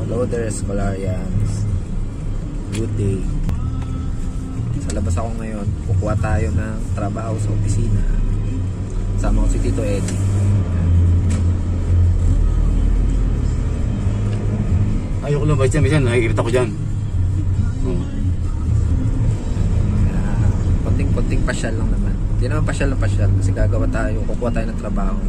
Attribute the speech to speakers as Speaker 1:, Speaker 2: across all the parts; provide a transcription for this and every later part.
Speaker 1: Hello there, Scholarians. Good day. Sa labas ako ngayon. Kukuha tayo ng trabaho sa opisina. Sama ko si Tito Eddie.
Speaker 2: Ayoko lang ba dyan, nakikita ko dyan.
Speaker 1: Konting pasyal lang naman. Hindi naman pasyal na pasyal kasi gagawa tayo, kukuha tayo ng trabaho.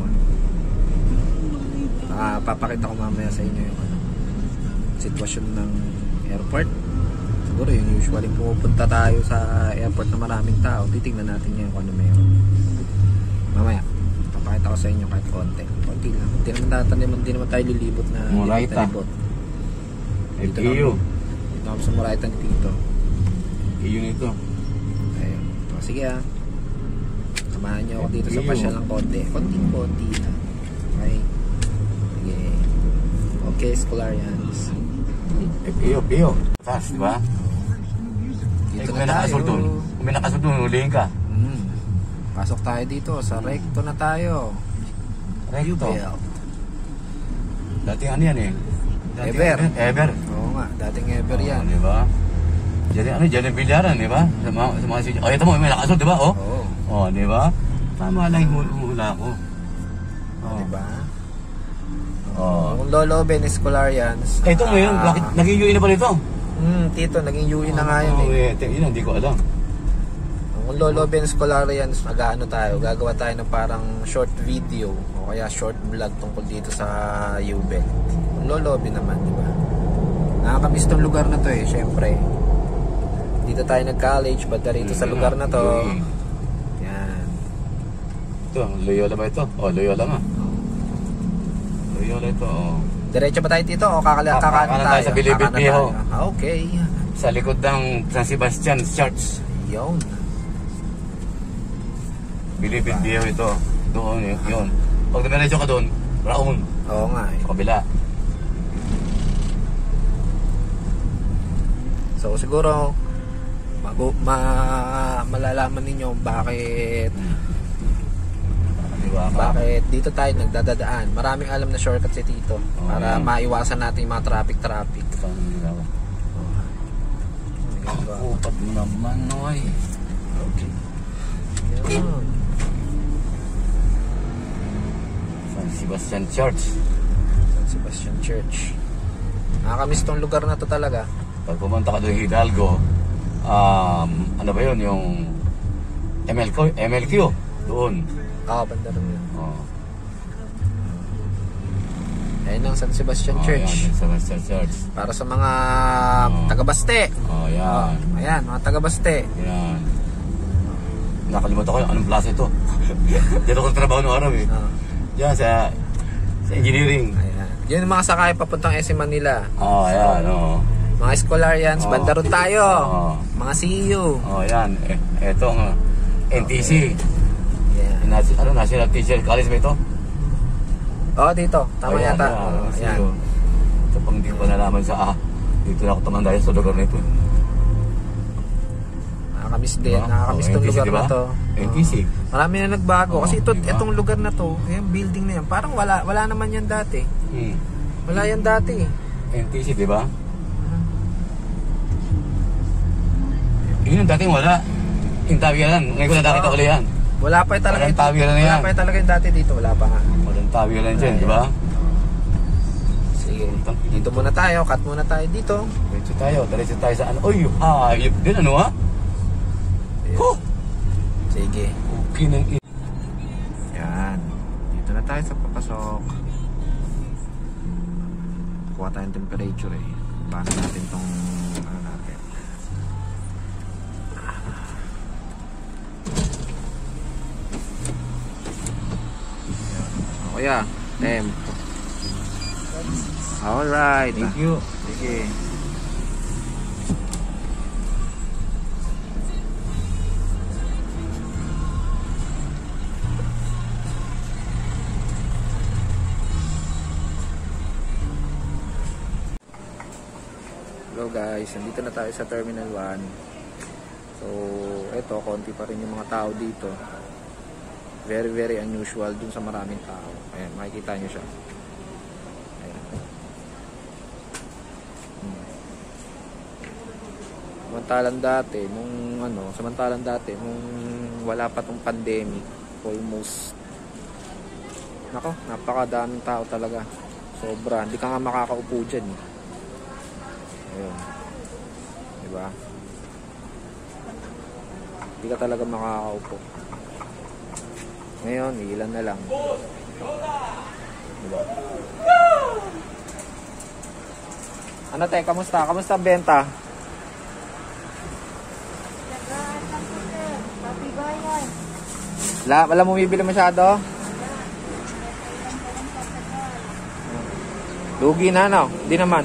Speaker 1: Papakita ko mamaya sa inyo yung sitwasyon ng airport. Siguro yung usually pupunta tayo sa airport na maraming tao, titignan natin yung kung ano meron. Mamaya papakita ko sa inyo kahit konti lang. Hindi naman tayo lilibot na
Speaker 2: Murayta.
Speaker 1: Dito ako sa Murayta ni Tito.
Speaker 2: Iyo nito.
Speaker 1: Ayun. O, sige samahan nyo ako dito sa pasyal ng konti. Konting-konti lang. Okay. Sige. Okay, Scholarians.
Speaker 2: Iyo. Taas, di ba?
Speaker 1: Dito
Speaker 2: kung
Speaker 1: na
Speaker 2: may nakasol
Speaker 1: tayo.
Speaker 2: doon, kung may nakasol doon, hulihin ka.
Speaker 1: Pasok tayo dito. Sa recto na tayo.
Speaker 2: Recto.
Speaker 1: U-belt.
Speaker 2: Dating ano yan eh? Ever.
Speaker 1: Oo nga, dating ever yan.
Speaker 2: Di ba? Diyan yung bilyaran, di ba? Sa mga sityo. Ito mo, may nakasol, di ba? Oo, di ba? Tama lang yung hula ko.
Speaker 1: Di ba? Kung lolobin ni Scholarians.
Speaker 2: Ito ngayon, bakit naging UE na pala ito?
Speaker 1: Tito, naging UE na nga yun
Speaker 2: Yun, hindi ko alam.
Speaker 1: Kung lolobin ni Scholarians, gagawa tayo ng parang short video o kaya short vlog tungkol dito sa U-belt. Kung lolobin naman, di ba? Nakakamiss tong lugar na to syempre. Dito tayo nag-college, banda rito sa lugar na to. Yan.
Speaker 2: Ito, Loyola ba ito? Loyola nga. Loyola ito,
Speaker 1: Diretso ba tayo dito o kakanan tayo?
Speaker 2: Sa Bilibid Viejo.
Speaker 1: Okay.
Speaker 2: Sa likod ng San Sebastian Church.
Speaker 1: Yun.
Speaker 2: Bilibid Viejo ito. Doon, yun. Pag dumiretso ka doon, Raon.
Speaker 1: Oo nga
Speaker 2: Sa kabila.
Speaker 1: So siguro malalaman ninyo bakit bakit dito tayo nagdadaan. Maraming alam na shortcut si Tito para maiwasan natin yung mga traffic.
Speaker 2: Upat mo naman, Noy.
Speaker 1: Okay. Yun.
Speaker 2: San Sebastian Church.
Speaker 1: San Sebastian Church. Nakakamiss tong lugar na to talaga.
Speaker 2: Pag pumunta ka doon Hidalgo, ano ba yun, yung MLQ doon.
Speaker 1: Banda rin yun. Ayun ang San Sebastian Church.
Speaker 2: Yan, San Sebastian Church.
Speaker 1: Para sa mga taga-Baste.
Speaker 2: Yan.
Speaker 1: Ayan, mga taga-Baste.
Speaker 2: Yan. Nakalimutan ko anong klase ito. Diyan ako trabaho noong araw Diyan sa engineering.
Speaker 1: Ayan. Yun yung mga sakay papuntang SM Manila.
Speaker 2: Yan.
Speaker 1: Mga Scholarians, banda rin tayo. Mga CU.
Speaker 2: Yan. Ito ang NTC.
Speaker 1: Yeah.
Speaker 2: National Teacher College ba ito?
Speaker 1: Dito. Tama yata. Ayan.
Speaker 2: Ito pang hindi ko nalaman dito na ako tumanda sa lugar na ito.
Speaker 1: Nakakamiss din. Nakakamiss itong lugar na to.
Speaker 2: NTC.
Speaker 1: Marami na nagbago. Kasi itong lugar na to, yung building na yan, parang wala naman yan dati. Wala yan dati.
Speaker 2: NTC, di ba? Yun ang dating wala. Yung tawiran. Ngayon ko na nakita ulit yan.
Speaker 1: Wala pa talaga
Speaker 2: ito. Wala
Speaker 1: pa talaga yung dati dito. Wala pa nga.
Speaker 2: Walang tawiran dyan, di ba?
Speaker 1: Sige. Dito muna tayo. Cut muna tayo dito.
Speaker 2: Diretso tayo sa ano. Uy, hayop din ano
Speaker 1: Sige.
Speaker 2: Okay nang
Speaker 1: Yan. Dito na tayo sa papasok. Kuha tayong temperature Basa natin tong natin. Kuya, temp. Alright.
Speaker 2: Thank you.
Speaker 1: Sige. Hello guys, nandito na tayo sa Terminal 1. So, eto, konti pa rin yung mga tao dito. Very unusual dun sa maraming tao. Ayan, makikita nyo siya. Ayan. Samantalang dati nung wala pa tong pandemic, almost nako, napakadaming tao talaga. Sobra, hindi ka nga makakaupo dyan eh. Ayun. Diba? Hindi ka talaga makakaupo. Ngayon, ilan na lang. Diba? Ano te, kamusta? Kamusta ang benta? Wala mo bibili masyado? Lugi na, no? Hindi naman.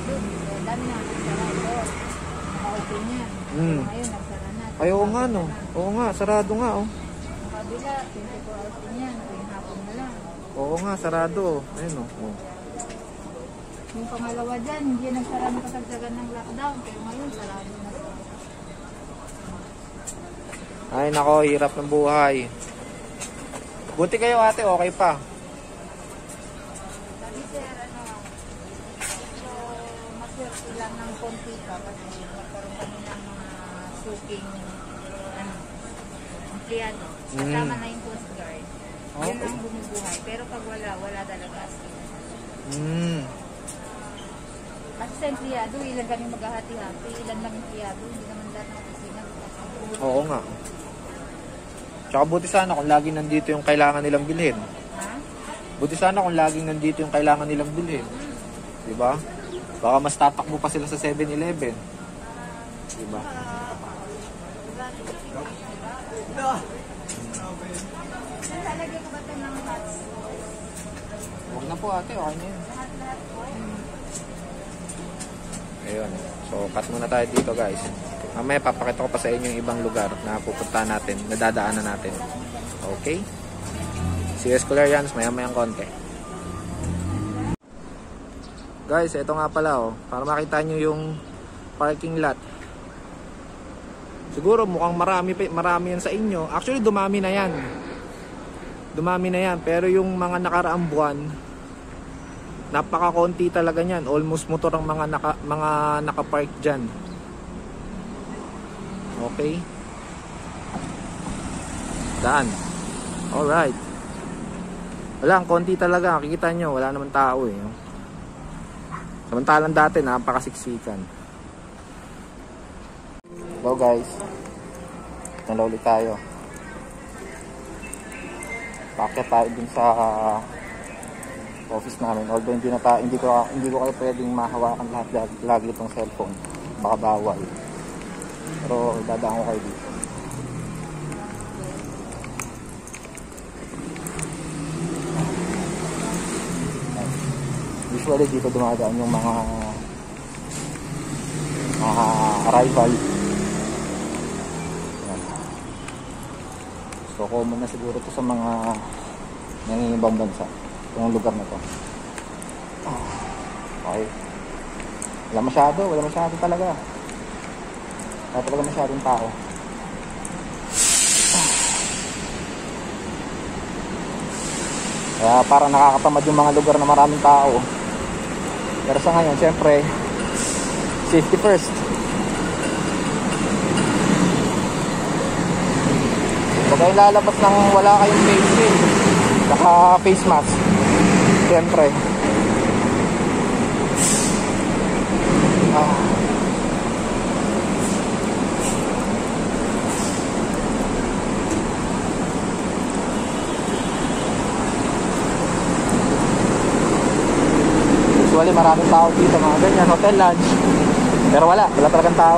Speaker 1: Ay, oo nga, no? Oo nga, sarado nga, oh.
Speaker 3: Kabila, 24 hours din yan. Yung hapon na lang.
Speaker 1: Oo nga, sarado. Ayun, oh.
Speaker 3: Yung pangalawa dyan, hindi nagsara ng kasagsagan ng lockdown. Pero ngayon, sarado na.
Speaker 1: Ay, nako, hirap ng buhay. Buti kayo, ate, okay pa.
Speaker 3: Sabi sir, so, maswerte lang ng konti ka kasi magkaroon kami ng mga suking, empleyado. Kasama na yung Coast Guard. Yun ang bumubuhay. Pero pag wala talaga as in. Kasi sa empleyado, ilan kami maghahati-hati, ilan lang empleyado, hindi naman lahat ng opisina.
Speaker 1: Oo nga. Tsaka buti sana kung laging nandito yung kailangan nilang bilhin.
Speaker 3: Ha?
Speaker 1: Buti sana kung laging nandito yung kailangan nilang bilhin. Diba? Baka mas tatakbo pa sila sa 7-Eleven. Diba?
Speaker 3: Lalagyan ko ba ito ng hats?
Speaker 1: Huwag na po ate, okay na yun.
Speaker 3: Lahat po.
Speaker 1: Ayun. So, cut muna tayo dito guys. Mamaya papakita ko pa sa inyo yung ibang lugar na pupuntahan natin, nadadaanan natin. Okay? See you Escolarians, maya-mayang konti. Guys, ito nga pala oh, para makita nyo yung parking lot. Siguro mukhang marami yan sa inyo. Actually, dumami na yan. Dumami na yan. Pero yung mga nakaraang buwan, napaka-konti talaga niyan. Almost motor ang mga naka-park dyan. Okay. Daan. Alright. Wala, ang konti talaga. Kikita nyo, wala naman tao eh. Samantalang dati, napakasiksikan. Hello guys. Nalawli tayo. Bakit tayo dun sa office namin. Although hindi ko kayo pwedeng mahawakan lahat lagi itong cellphone. Baka bawal. Pero dadaan ko kayo dito. Usually dito dumadaan yung mga arrival. So common na siguro to sa mga nangingibang bansa. Yung lugar na to. Okay. Wala masyado talaga. Wala talaga masyadong tao. Kaya parang nakakatamad yung mga lugar na maraming tao. Pero sa ngayon, syempre, safety first. Huwag kayong lalabas nang wala kayong face shield, saka face mask. Syempre. Usually maraming tao dito, mga ganyan, hotel lunch. Pero wala talagang tao.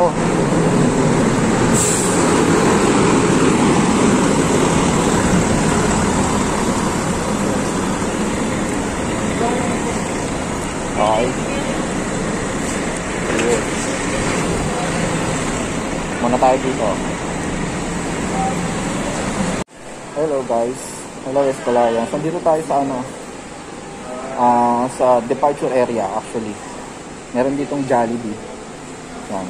Speaker 1: Okay. Muna tayo dito. Hello guys. Hello Escolarians. Nandito tayo sa sa departure area actually. Meron ditong Jollibee. Yan.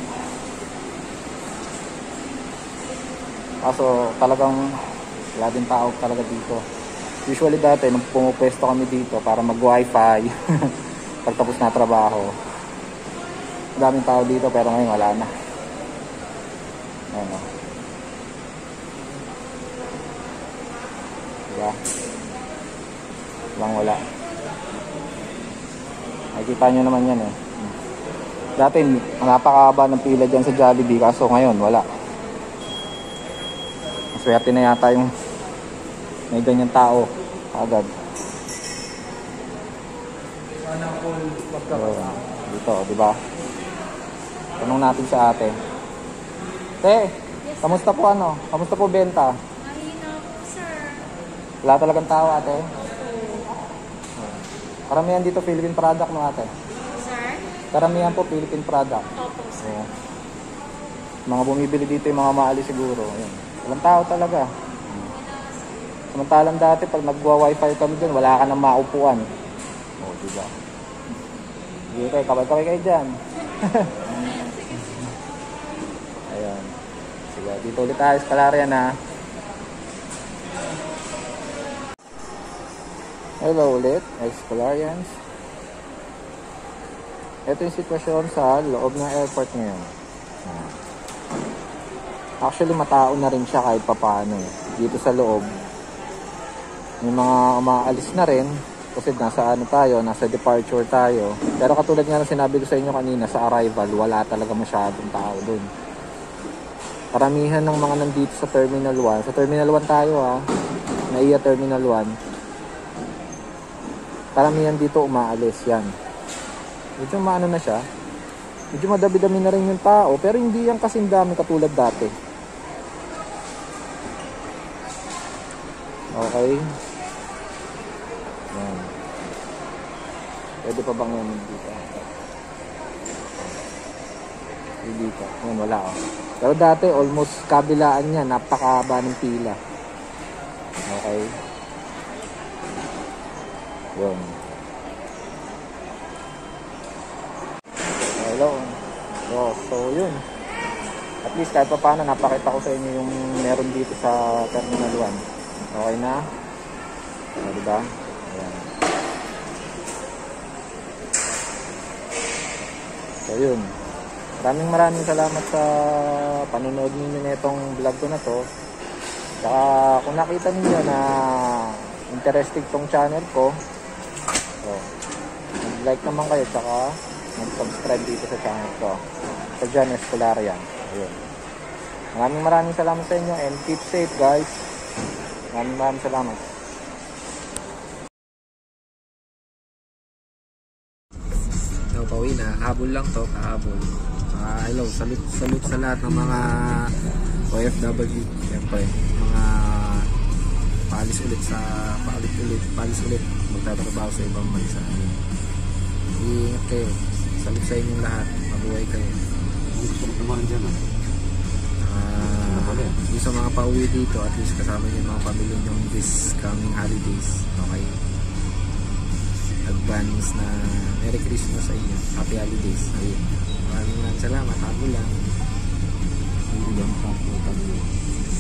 Speaker 1: Kaso talagang wala din tao talaga dito. Usually dati nung pumupwesto kami dito para mag-wifi pagtapos na trabaho. Daming tao dito pero ngayon wala na.
Speaker 4: Ano? Diba? Wala. Nakikita nyo naman yan eh. Dati napakahaba ng pila dyan sa Jollibee, kaso ngayon wala. Maswerte na yata yung may ganyan tao agad. So, dito, di ba? Tanong natin sa ate. Te, kamusta po ano? Kamusta po benta?
Speaker 3: Mahina po, sir.
Speaker 4: Wala talagang tao, ate. Karamihan dito Philippine product, no, ate?
Speaker 3: Sir?
Speaker 4: Karamihan po Philippine product.
Speaker 3: Opo, sir.
Speaker 4: So, mga bumibili dito yung mga maalis siguro. Ayan. Walang tao talaga. Samantalang dati pag nagwa-wifi kami dyan, wala ka nang maupuan. O, diba? Sige kayo, kabay-kabay kayo dyan. Ayan. Sige, dito ulit tayo sa Calarian ha. Hello ulit, ex-Calarians. Ito yung sitwasyon sa loob ng airport ngayon. Actually, matao na rin siya kahit papaano. Dito sa loob, may mga umaalis na rin kasi nasa ano tayo, nasa departure tayo. Pero katulad nga ng sinabi ko sa inyo kanina, sa arrival, wala talaga masyadong tao dun. Karamihan ng mga nandito sa Terminal 1. Sa Terminal 1 tayo ha, NAIA Terminal 1. Karamihan dito umaalis yan. Medyo maano na siya. Medyo madami-dami na rin yung tao, pero hindi yan kasing dami katulad dati. Okay. Yan. Pwede pa bang yan dito? Hindi ka. Yan, wala oh. Pero dati almost kabilaan niya, napakahaba ng pila. Okay. Yun. Hello. So yun. At least kahit pa paano napakita ko sa inyo yung meron dito sa Terminal 1. Okay na? O, diba? Ayan. So yun. Maraming salamat sa panonood ninyo na itong vlog ko na to. Saka kung nakita niyo na interesting tong channel ko, so, mag-like naman kayo, saka mag-subscribe dito sa channel ko. Sa John Escolarian. Ayun. Maraming salamat sa inyo and keep safe guys. Maraming salamat.
Speaker 1: So, pauwi na. Habol lang to, kahabol. Hello, salute sa lahat ng mga OFW. Siyempre, mga paalis ulit magtatrabaho sa ibang bansa. Iingat kayo. Salute sa inyong lahat. Mabuhay kayo.
Speaker 2: Gusto ko naman dyan
Speaker 1: Yung sa mga pauwi dito, at least kasama niyo yung mga pamilya nyo this coming holidays. Okay? Advance na Merry Christmas sa inyo. Happy holidays. Ayun. Maraming salamat. Habol lang.